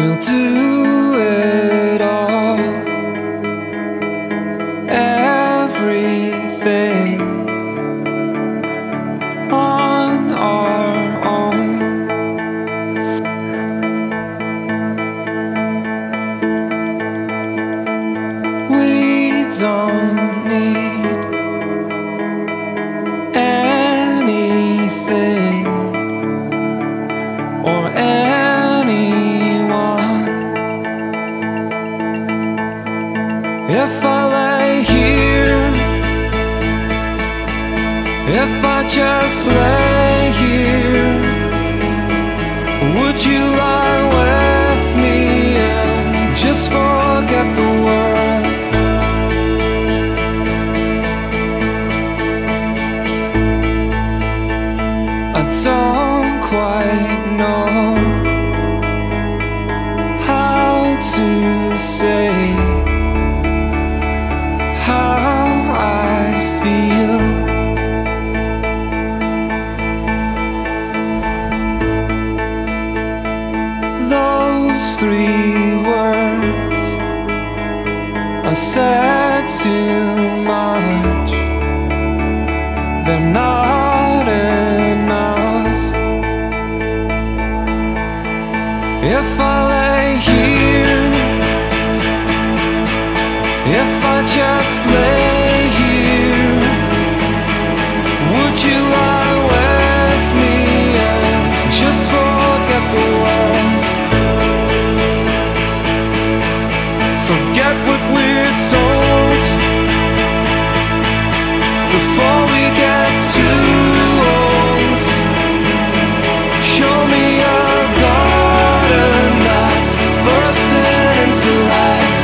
we'll do it all. Everything on our own. We don't need anything or anyone. If I lay here, if I just lay here, would you lie with me and just forget the world? I don't quite know how to say how I feel. Those 3 words I said too much. They're not enough. If I lay here, if I just lay here, would you lie with me and just forget the world? Forget what we're told before we get too old. Show me a garden that's bursting into life.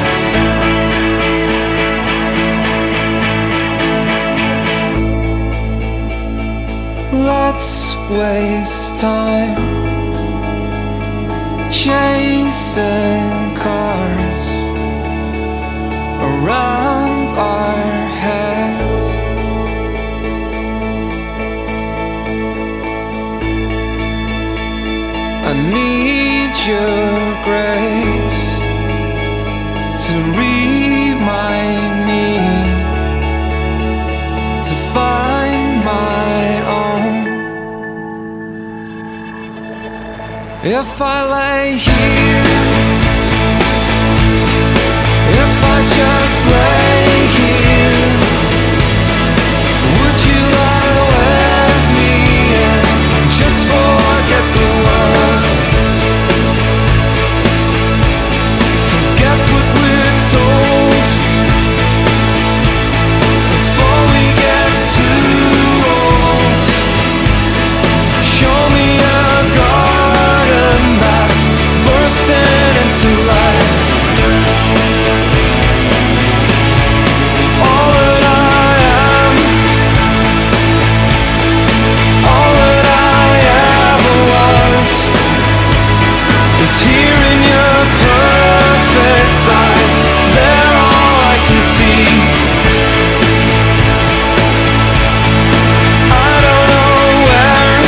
Let's waste time chasing cars around our heads. I need your grace to remind me to find my own. If I lay here, if I just lay here, would you lie with me and just forget the world? Forget what we're told before we get too old. Show me a garden that's bursting into life. All that I am, all that I ever was, is here in your perfect eyes. They're all I can see. I don't know where,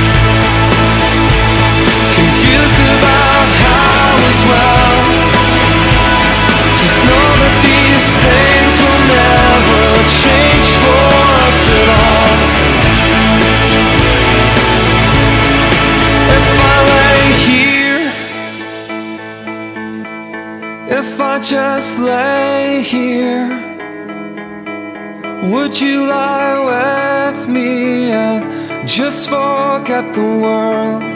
confused about how as well. Just know that these things will never change for us at all. If I lay here, if I just lay here, would you lie with me and just forget the world?